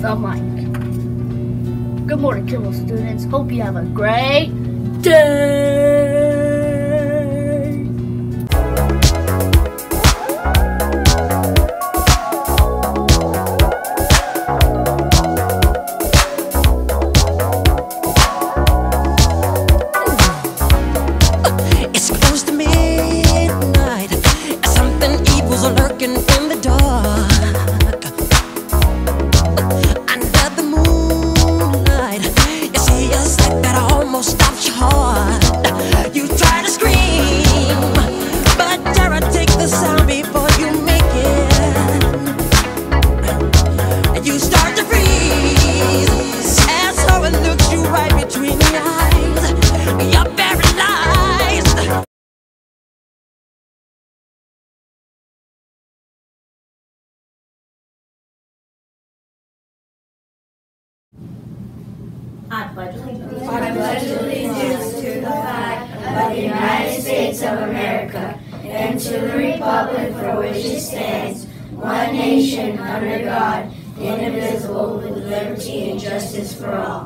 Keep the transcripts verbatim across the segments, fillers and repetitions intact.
the mic. Good morning, Kimball students. Hope you have a great day. It's close to midnight. Something evil's lurking in the dark. Under the moonlight, you see a sight that almost stops your heart. You try to scream, but terror takes the sound before you make it. You start to freeze as someone looks you right between the eyes. You're paralyzed. I pledge allegiance. I pledge allegiance to the flag of the United States of America and to the republic for which it stands, one nation under God, indivisible, with liberty and justice for all.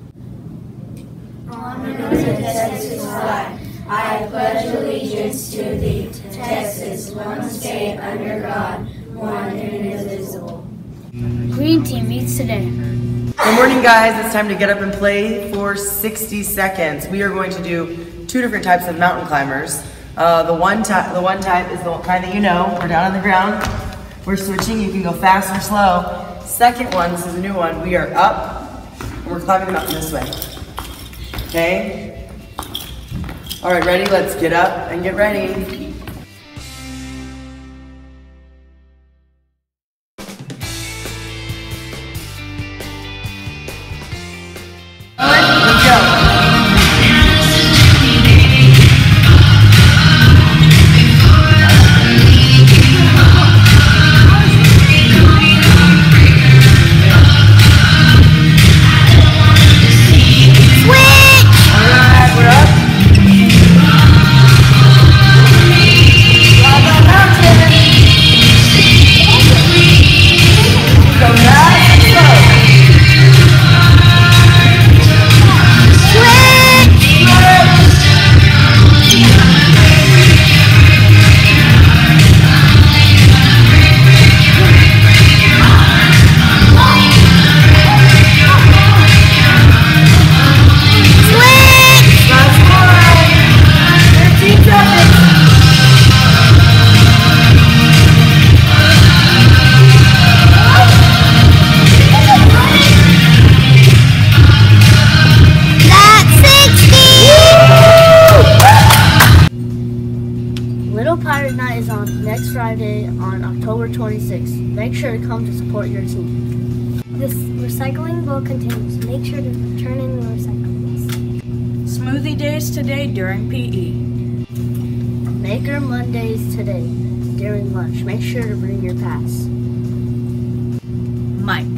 Honor to the Texas flag. I pledge allegiance to thee, Texas, one state under God, one and indivisible. Green team meets today. Good morning, guys. It's time to get up and play for sixty seconds. We are going to do two different types of mountain climbers. Uh, the one type, the one type is the kind that you know. We're down on the ground. We're switching. You can go fast or slow. Second one, this is a new one. We are up and we're climbing the mountain this way. Okay. All right, ready? Let's get up and get ready. Little Pirate Night is on next Friday on October twenty-sixth. Make sure to come to support your team. This recycling will continues. Make sure to turn in your recyclables. Smoothie days today during P E. Maker Mondays today during lunch. Make sure to bring your pass. Mike.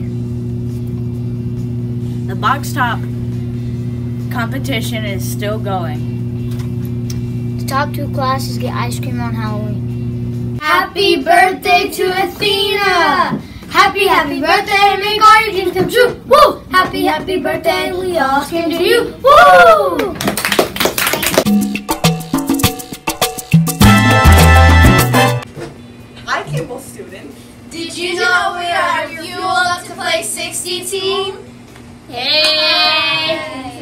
The box top competition is still going. The top two classes get ice cream on Halloween. Happy birthday to Athena! Happy, happy birthday, make all your dreams come true! Woo! Happy, happy birthday, we all came to you! Woo! Hi, Kimball student. Did you know we are your Fuel Up to Play sixty team? Hey!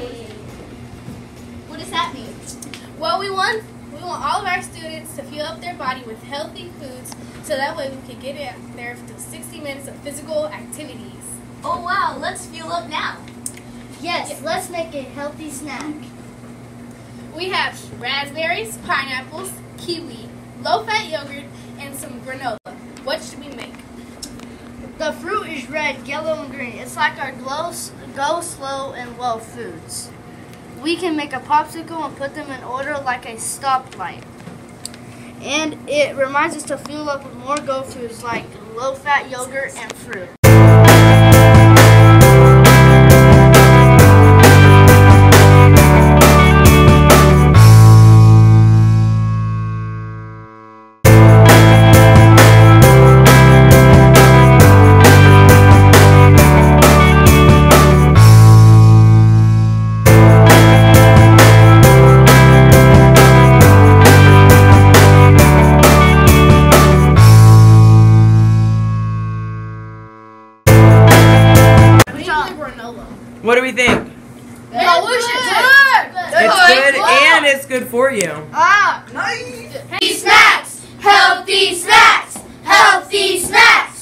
What does that mean? Well, we want we want all of our students to fuel up their body with healthy foods, so that way we can get in there for sixty minutes of physical activities. Oh wow! Let's fuel up now. Yes, yes, let's make a healthy snack. We have raspberries, pineapples, kiwi, low-fat yogurt, and some granola. What should we make? The fruit is red, yellow, and green. It's like our glow, go slow and low foods. We can make a popsicle and put them in order like a stoplight. And it reminds us to fuel up with more go foods like low-fat yogurt and fruit. granola. What do we think? Delicious. It's good and it's good for you. Ah. Healthy snacks! Healthy snacks! Healthy snacks!